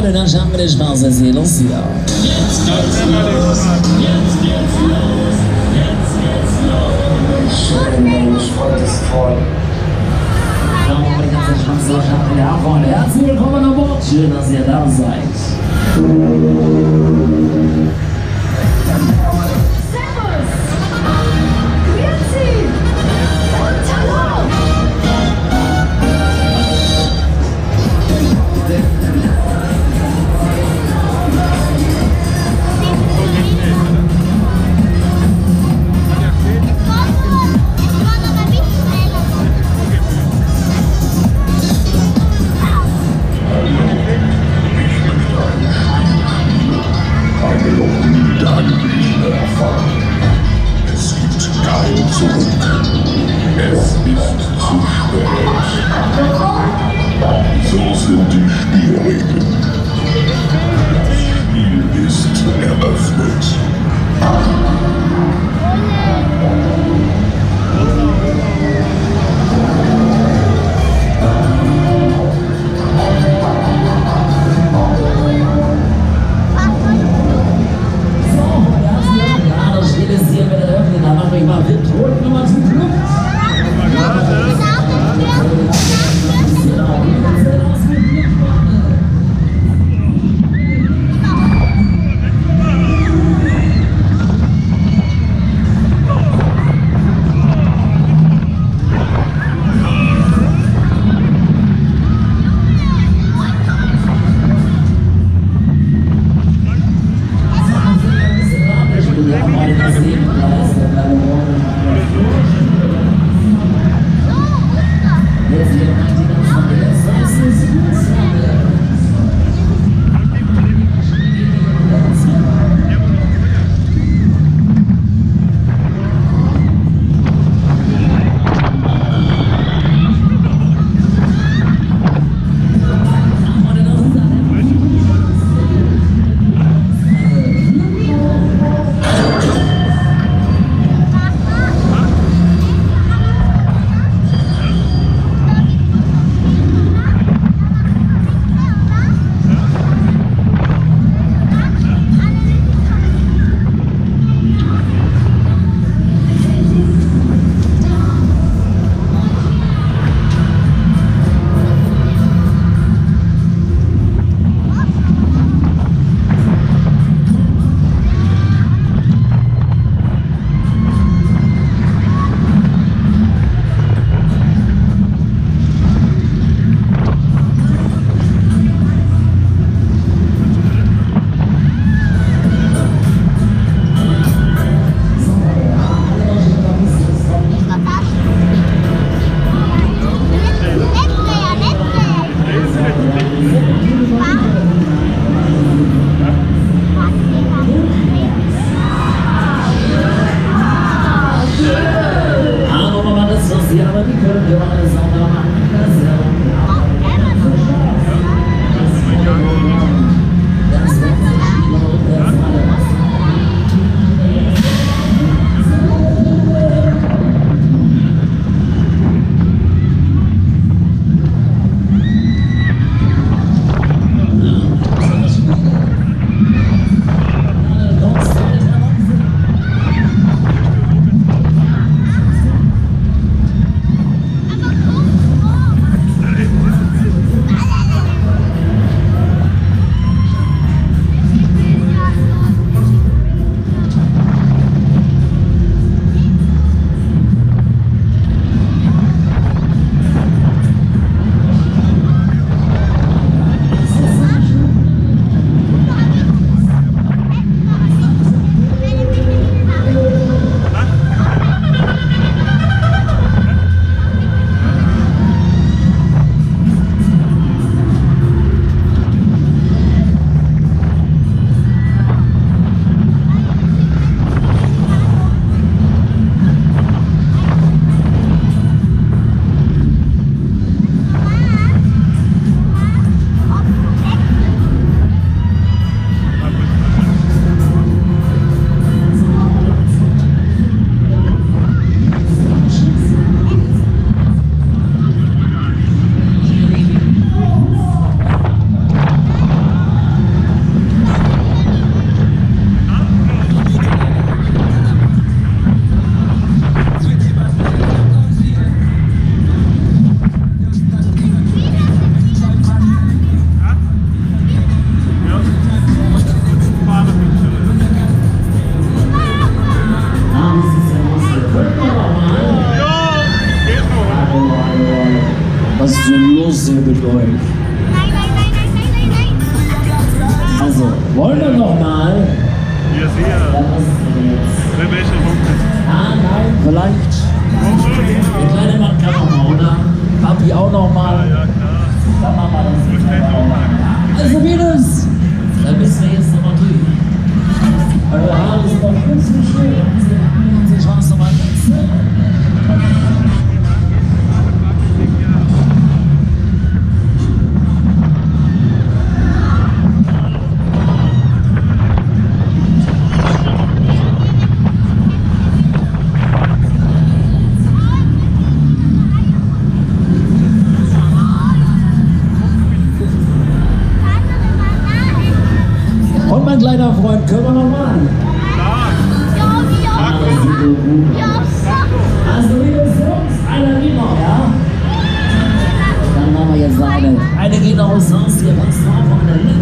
Freunde der Chambre de Spaß, es geht los hier. Jetzt geht's los! Jetzt geht's los! Jetzt geht's los! Schön, Mensch, Freund ist voll. Ja, Freunde, herzlich willkommen an Bord. Schön, dass ihr da seid. Servus! Grüezi! Und hallo! Eine noch nie dagewesene Erfahrung. Es gibt kein Zurück. Es ist zu spät. So sind die Spielregeln. mit euch. Also, wollen wir noch mal? Hier Ja, sehe. was ist denn jetzt? Für welche Runde? Ah, nein, vielleicht. Der kleine Mann kann noch mal, oder? Papi auch noch mal. Ja, klar. Dann machen wir das jetzt mal. Also, Venus, da müssen wir jetzt noch mal drüben. Eure Haare sind noch ganz so schön. Sie schauen es noch mal ganz. Und mein kleiner Freund, können wir noch mal? Ah, das sieht so gut aus. Also, liebe Jungs, einer geht noch, ja? Dann machen wir jetzt eine. Eine geht noch aus, hier, was drauf auf der Liste.